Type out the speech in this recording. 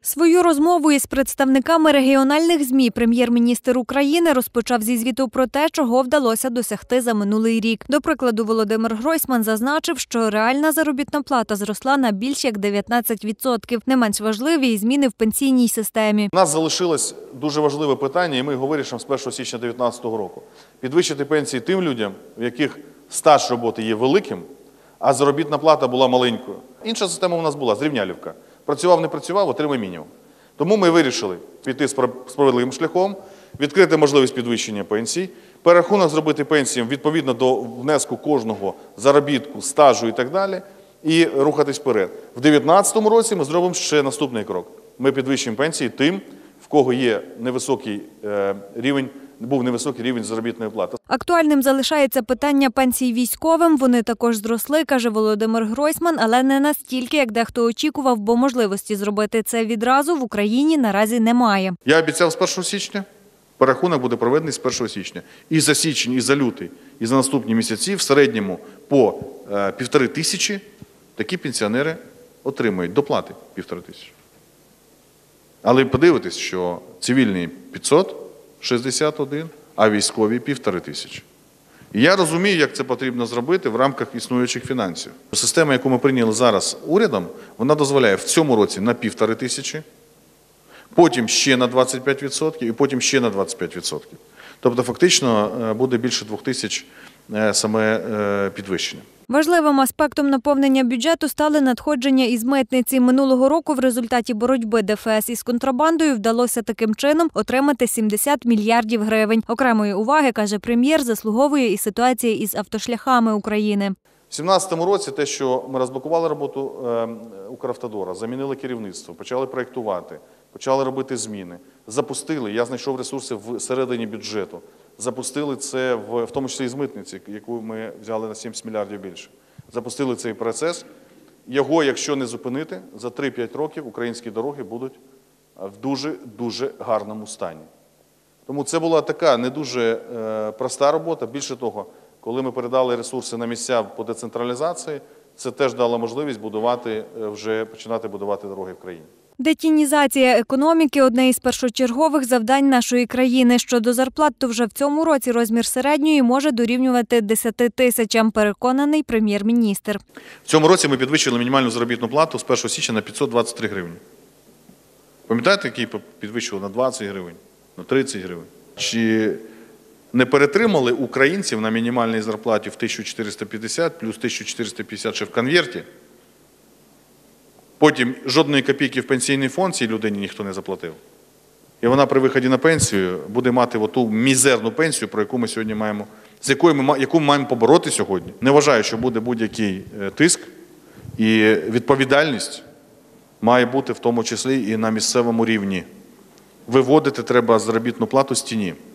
Свою розмову із представниками регіональних ЗМІ прем'єр-міністр України розпочав зі звіту про те, чого вдалося досягти за минулий рік. До прикладу, Володимир Гройсман зазначив, що реальна заробітна плата зросла на більш як 19%. Не менш важливі і зміни в пенсійній системі. У нас залишилось дуже важливе питання, і ми його вирішимо з 1 січня 2019 року. Підвищити пенсії тим людям, в яких стаж роботи є великим, а заробітна плата була маленькою. Інша система у нас була – зрівнялівка. Працював, не працював – отримай мінімум. Тому ми вирішили піти справедливим шляхом, відкрити можливість підвищення пенсій, перерахунок зробити пенсіям відповідно до внеску кожного, заробітку, стажу і так далі, і рухатись вперед. В 2019 році ми зробимо ще наступний крок. Ми підвищимо пенсії тим, в кого є був невисокий рівень заробітної плати. Актуальним залишається питання пенсій військовим. Вони також зросли, каже Володимир Гройсман, але не настільки, як дехто очікував, бо можливості зробити це відразу в Україні наразі немає. Я обіцяв з 1 січня, перерахунок буде проведений з 1 січня. І за січень, і за лютий, і за наступні місяці в середньому по 1500 такі пенсіонери отримують доплати 1500. Але подивитесь, що цивільні 561, а військові 1500. І я розумію, як це потрібно зробити в рамках існуючих фінансів. Система, яку ми прийняли зараз урядом, вона дозволяє в цьому році на 1500, потім ще на 25% і потім ще на 25%. Тобто фактично буде більше 2000 саме підвищення. Важливим аспектом наповнення бюджету стали надходження із митниці. Минулого року в результаті боротьби ДФС із контрабандою вдалося таким чином отримати 70 мільярдів гривень. Окремої уваги, каже прем'єр, заслуговує і ситуація із автошляхами України. У 2017 році те, що ми розблокували роботу Укравтодора, замінили керівництво, почали проєктувати, почали робити зміни, запустили, я знайшов ресурси всередині бюджету, запустили це в тому числі і з митниці, яку ми взяли на 70 мільярдів більше. Запустили цей процес. Його, якщо не зупинити, за 3-5 років українські дороги будуть в дуже гарному стані. Тому це була така не дуже проста робота. Більше того, коли ми передали ресурси на місця по децентралізації, це теж дало можливість починати будувати дороги в країні. Детінізація економіки – одне із першочергових завдань нашої країни. Щодо зарплат, то вже в цьому році розмір середньої може дорівнювати 10 тисячам, переконаний прем'єр-міністр. В цьому році ми підвищили мінімальну заробітну плату з 1 січня на 523 гривні. Пам'ятаєте, який підвищували на 20 гривень, на 30 гривень? Чи не перетримали українців на мінімальній зарплаті в 1450 плюс 1450 ще в конверті? Потім жодної копійки в пенсійний фонд цій людині ніхто не заплатив. І вона при виході на пенсію буде мати оту мізерну пенсію, про яку ми сьогодні маємо, яку ми маємо побороти сьогодні. Не вважаю, що буде будь-який тиск, і відповідальність має бути в тому числі і на місцевому рівні. Виводити треба заробітну плату з тіні.